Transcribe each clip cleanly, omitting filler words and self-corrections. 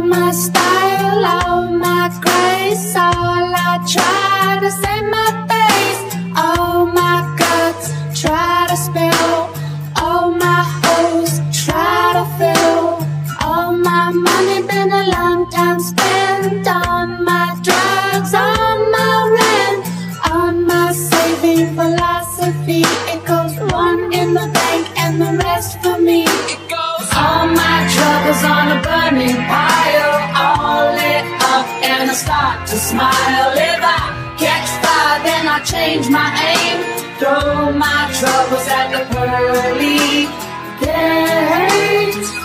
my style, all my grace, all I try to save my face, all my guts try to spill, all my holes try to fill, all my money been a long time spent on my drugs, on my rent, on my saving philosophy. It goes one in the bank and the rest for me. It goes all my troubles on a burning pile, all lit up and I start to smile. If I catch fire then I change my aim, throw my troubles at the pearly gates.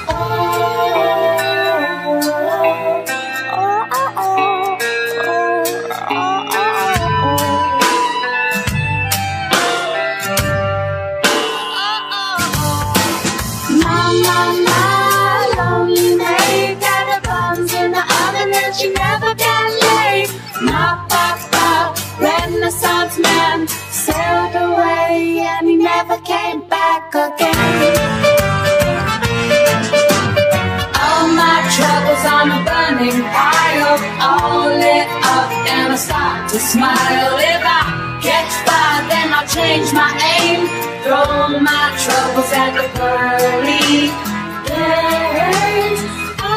She never got laid. Knock, knock, knock. Renaissance man sailed away and he never came back again. All my troubles on a burning pile, all lit up and I start to smile. If I catch fire then I'll change my aim, throw my troubles at the pearly gates.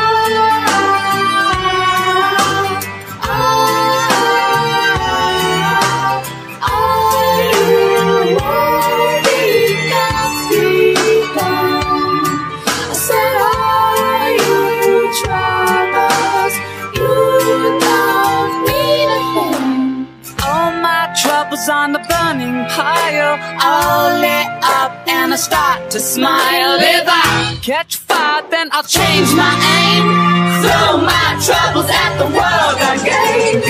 On the burning pile, all lit up and I start to smile. If I catch fire then I'll change my aim, throw my troubles at the world again.